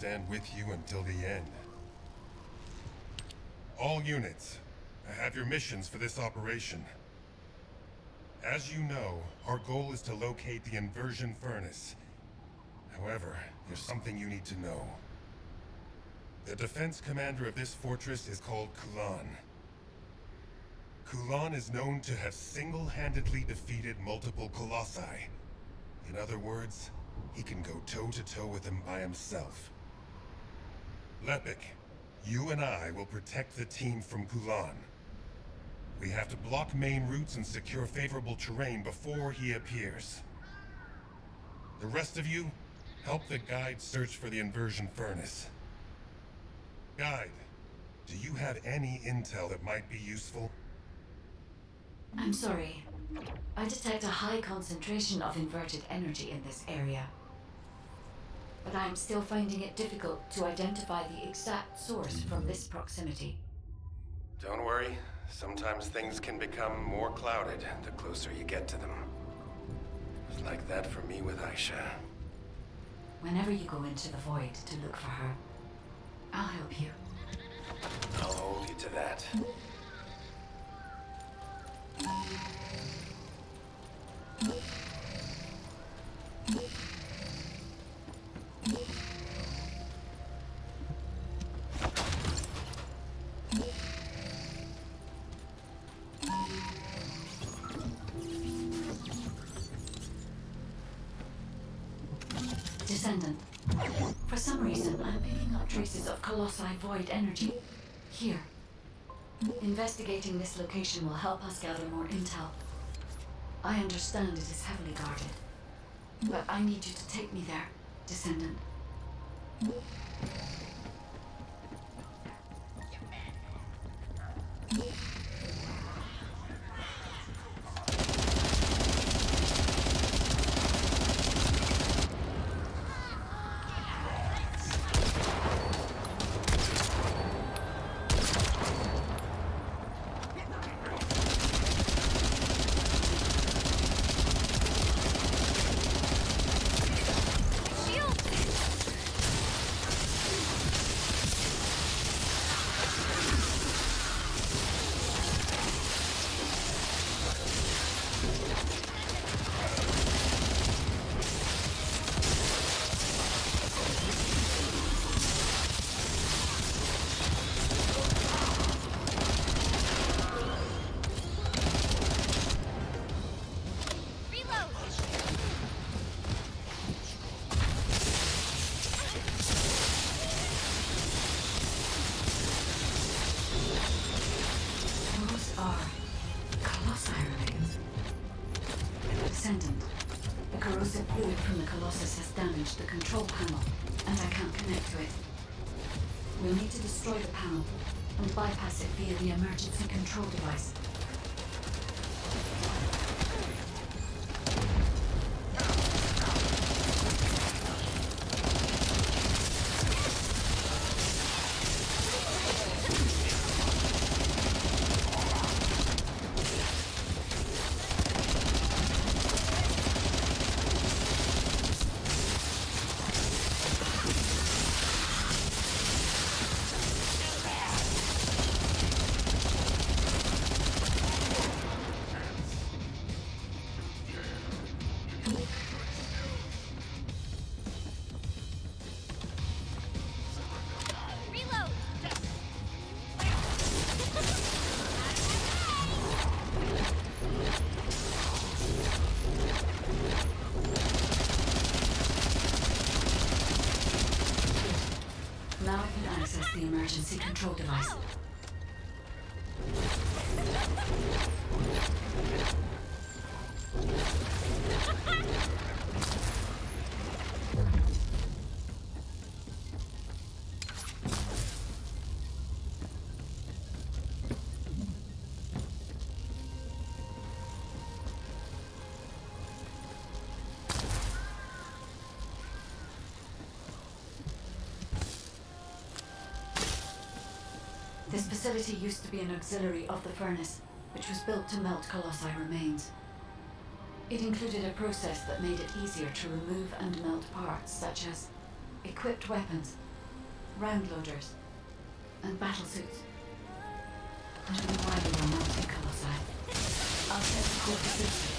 stand with you until the end. All units, I have your missions for this operation. As you know, our goal is to locate the inversion furnace. However, there's something you need to know. The defense commander of this fortress is called Kulan. Kulan is known to have single-handedly defeated multiple colossi. In other words, he can go toe-to-toe with them by himself. Lepik, you and I will protect the team from Kulan. We have to block main routes and secure favorable terrain before he appears. The rest of you, help the guide search for the inversion furnace. Guide, do you have any intel that might be useful? I'm sorry. I detect a high concentration of inverted energy in this area. But I'm still finding it difficult to identify the exact source from this proximity. Don't worry. Sometimes things can become more clouded the closer you get to them. It was like that for me with Aisha. Whenever you go into the void to look for her, I'll help you. I'll hold you to that. Descendant. For some reason, I'm picking up traces of Colossi void energy. Here. Investigating this location will help us gather more intel. I understand it is heavily guarded. But I need you to take me there, Descendant. The corrosive fluid from the Colossus has damaged the control panel, and I can't connect to it. We'll need to destroy the panel and bypass it via the emergency control device. Now I can access the emergency control device. This facility used to be an auxiliary of the furnace, which was built to melt Colossi remains. It included a process that made it easier to remove and melt parts such as equipped weapons, round loaders, and battle suits. I don't know why we were mounted Colossi. I'll set the core facility.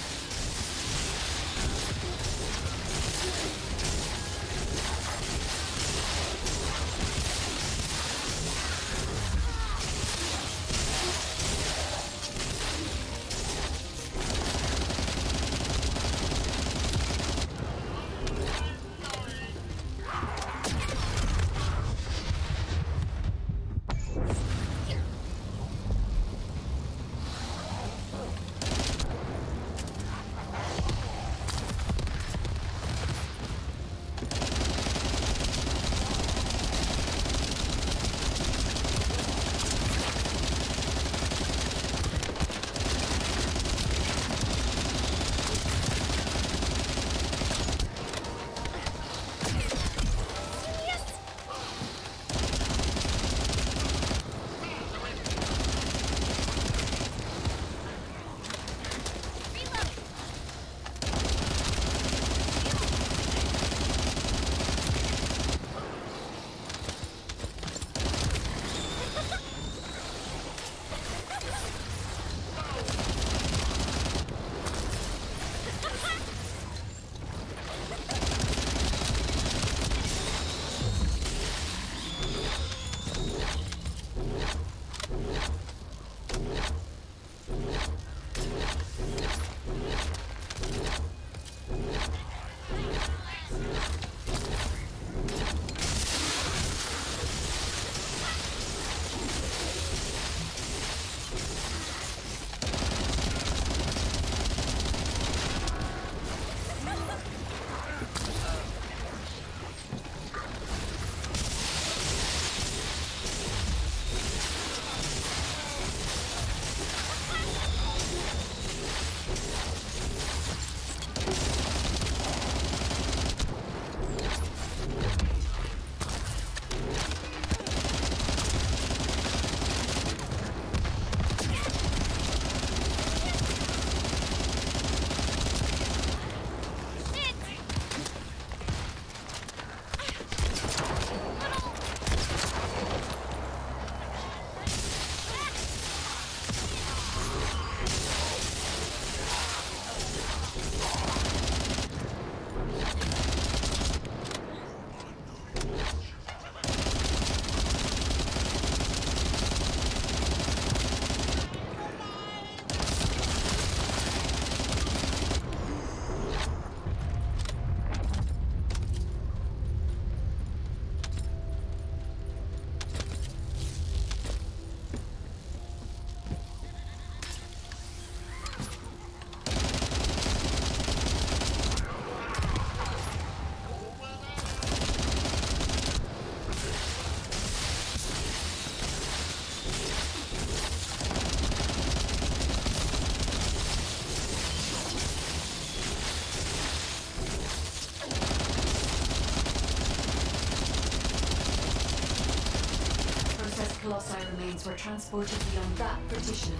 Colossi remains were transported beyond that partition.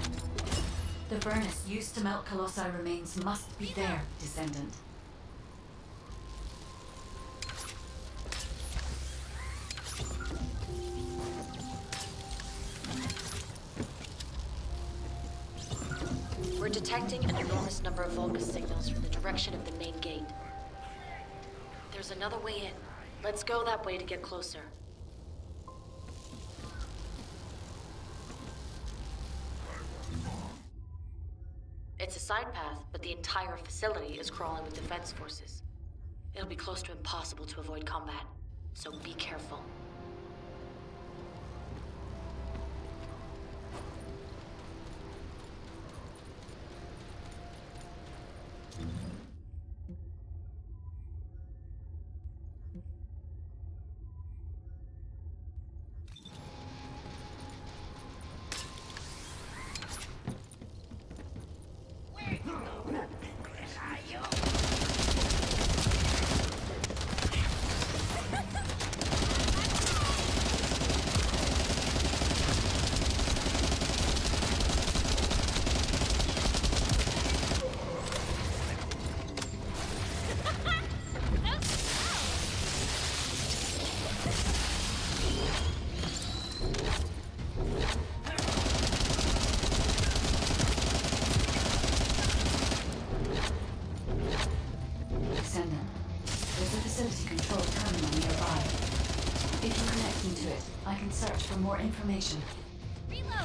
The furnace used to melt Colossi remains must be there, Descendant. We're detecting an enormous number of Vulgus signals from the direction of the main gate. There's another way in. Let's go that way to get closer. It's a side path, but the entire facility is crawling with defense forces. It'll be close to impossible to avoid combat, so be careful. more information. Reload!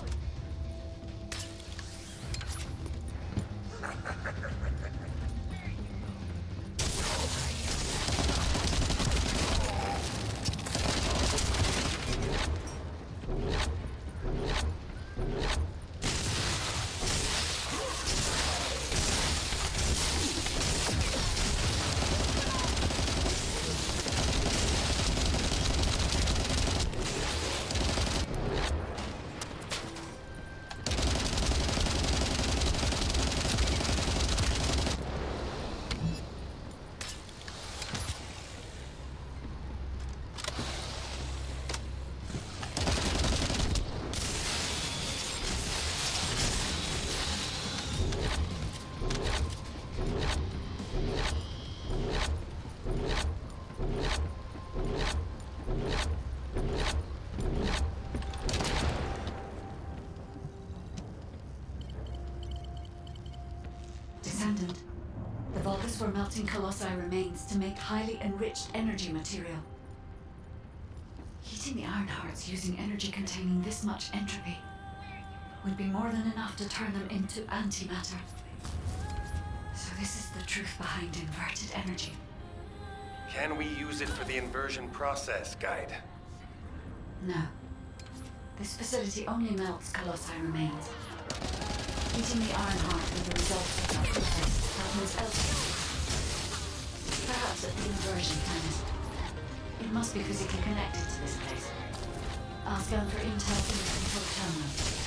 Descendant, the Vulgus were melting Colossi remains to make highly enriched energy material. Heating the iron hearts using energy containing this much entropy would be more than enough to turn them into antimatter. So this is the truth behind inverted energy. Can we use it for the inversion process, Guide? No. This facility only melts Colossi remains. Heating the iron heart with the results of that process happens elsewhere. Perhaps at the inversion planet. It must be physically connected to this place. I'll scan for intel in the control terminal.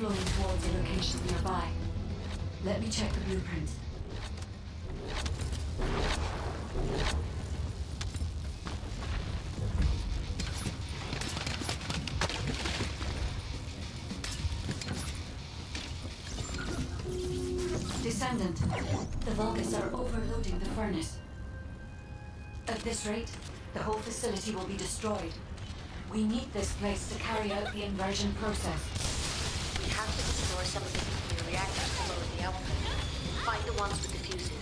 going towards a location nearby. Let me check the blueprint. Descendant, the Vulgus are overloading the furnace. At this rate, the whole facility will be destroyed. We need this place to carry out the inversion process. We have to destroy some of the nuclear reactors to lower the output. Find the ones with the fuses.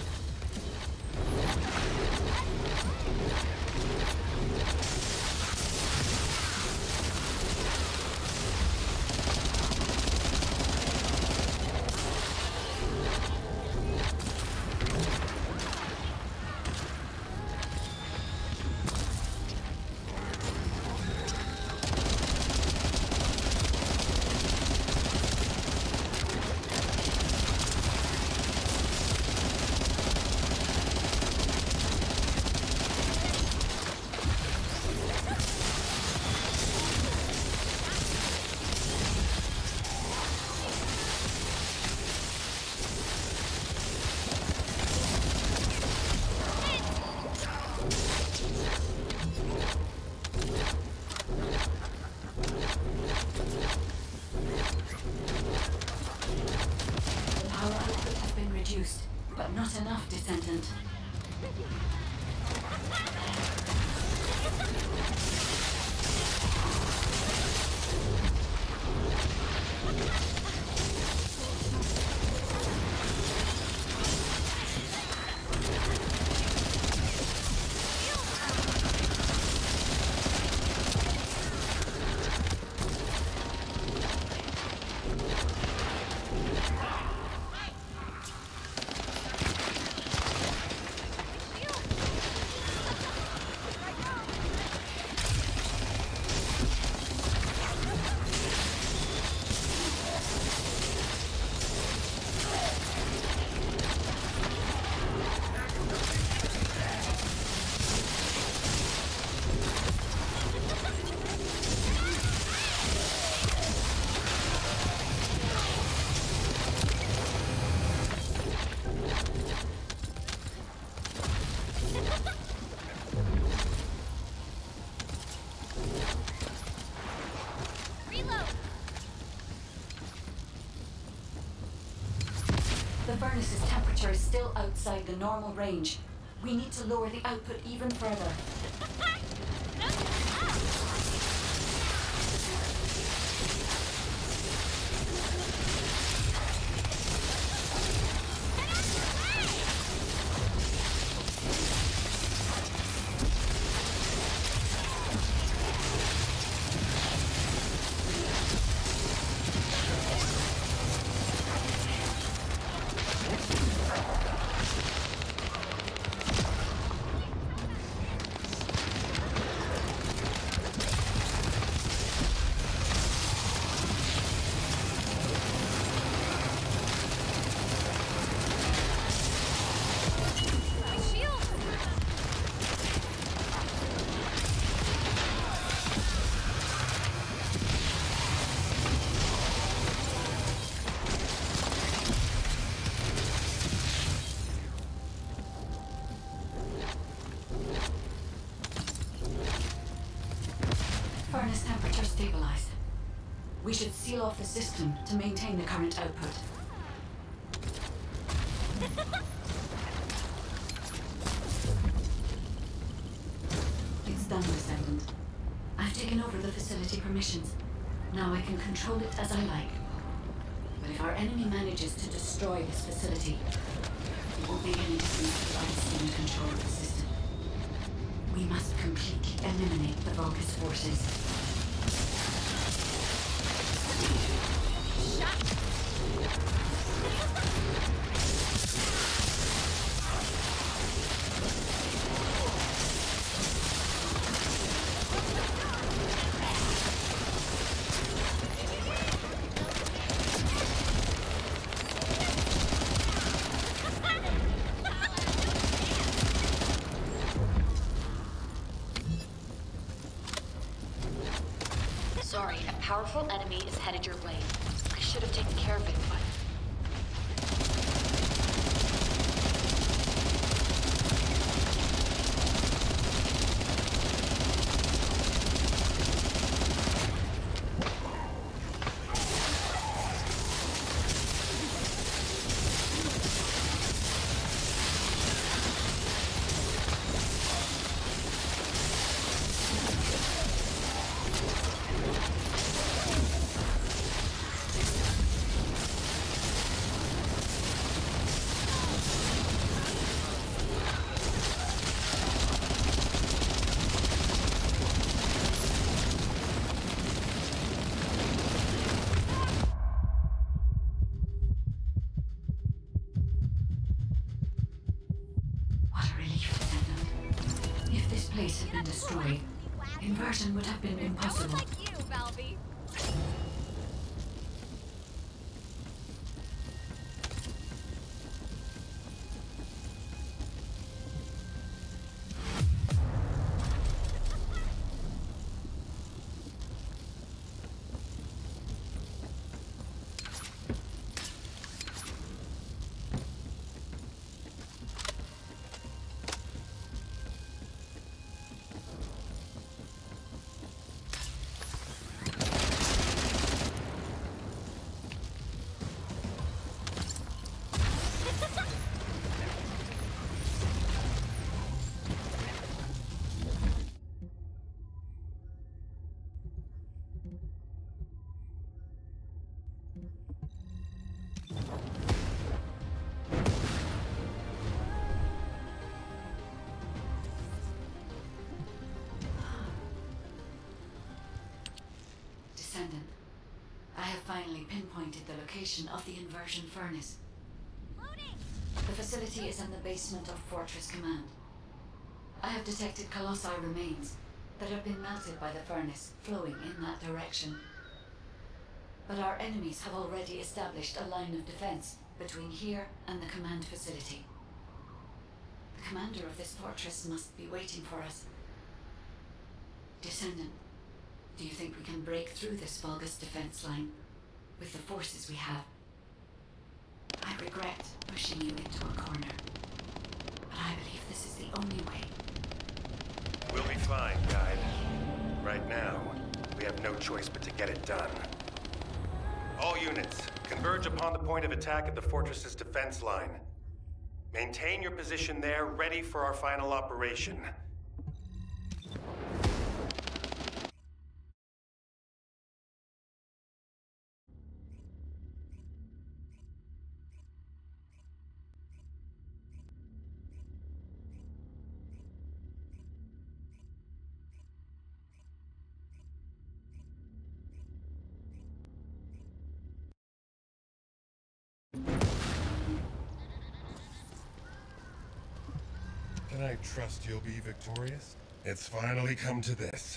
But not enough, Descendant. The furnace's temperature is still outside the normal range. We need to lower the output even further. Furnace temperature stabilized. We should seal off the system to maintain the current output. It's done, Descendant. I've taken over the facility permissions. Now I can control it as I like. But if our enemy manages to destroy this facility, it won't make any difference if I assume control of the system. We must completely eliminate the Vulgus forces. Sorry, a powerful enemy is headed your way. I should have taken care of it, but... What a relief, Descendant. If this place had been destroyed, inversion would have been impossible. Like you, Valby. Descendant, I have finally pinpointed the location of the inversion furnace. Loading! The facility is in the basement of Fortress Command. I have detected Colossi remains that have been melted by the furnace flowing in that direction. But our enemies have already established a line of defense between here and the command facility. The commander of this fortress must be waiting for us. Descendant, do you think we can break through this Vulgus defense line with the forces we have? I regret pushing you into a corner, but I believe this is the only way. We'll be fine, Guide. Right now, we have no choice but to get it done. All units, converge upon the point of attack at the fortress's defense line. Maintain your position there, ready for our final operation. Can I trust you'll be victorious? It's finally come to this.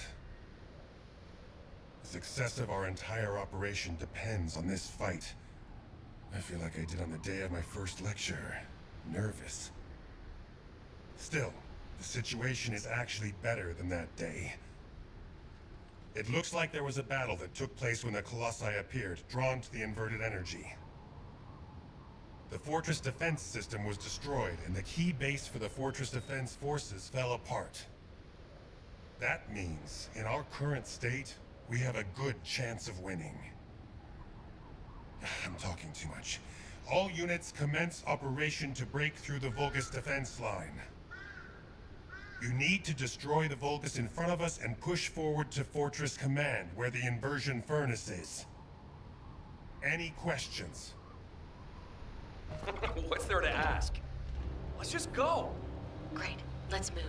The success of our entire operation depends on this fight. I feel like I did on the day of my first lecture. Nervous. Still, the situation is actually better than that day. It looks like there was a battle that took place when the Colossi appeared, drawn to the inverted energy. The Fortress defense system was destroyed, and the key base for the Fortress defense forces fell apart. That means, in our current state, we have a good chance of winning. I'm talking too much. All units commence operation to break through the Vulgus defense line. You need to destroy the Vulgus in front of us and push forward to Fortress Command, where the inversion furnace is. Any questions? What's there to ask? Let's just go. Great, let's move.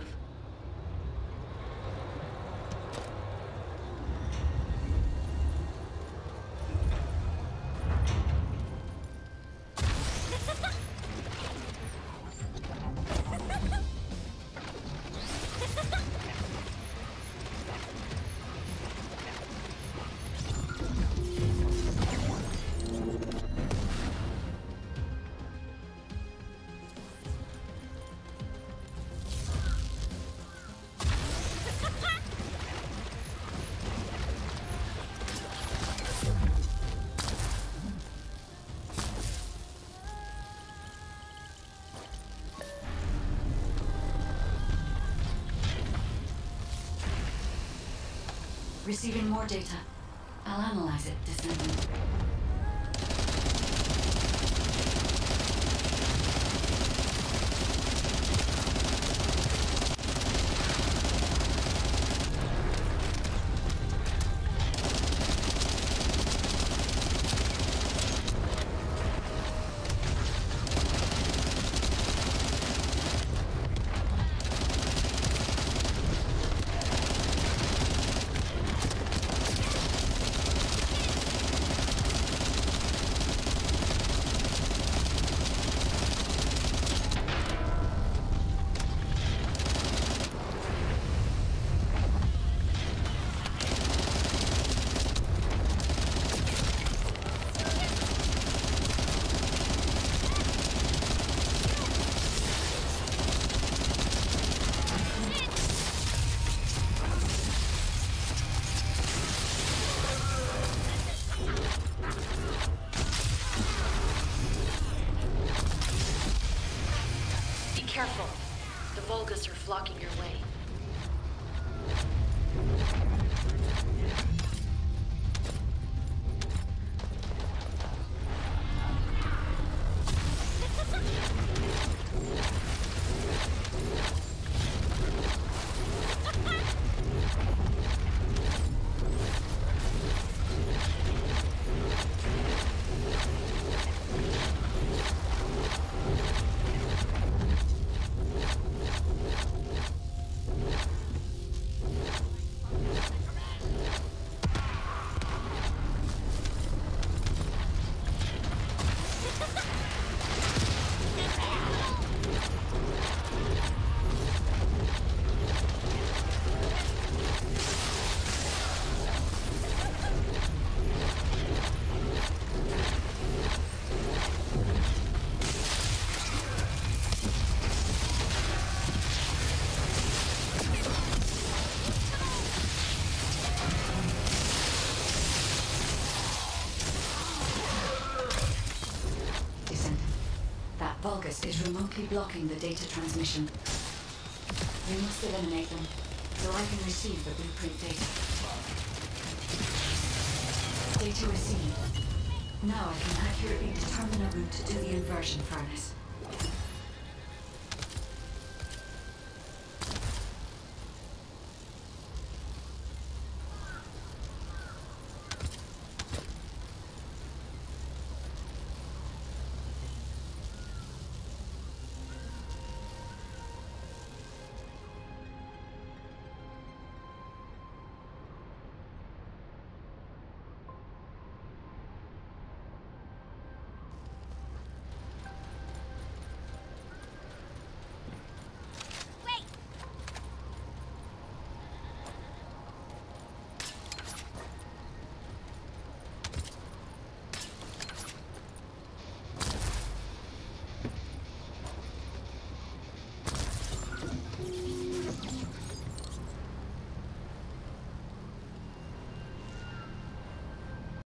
Receiving more data. I'll analyze it, Descendant. Careful. The Vulgus are flocking your way. Vulgus is remotely blocking the data transmission. We must eliminate them, so I can receive the blueprint data. Data received. Now I can accurately determine a route to the inversion furnace.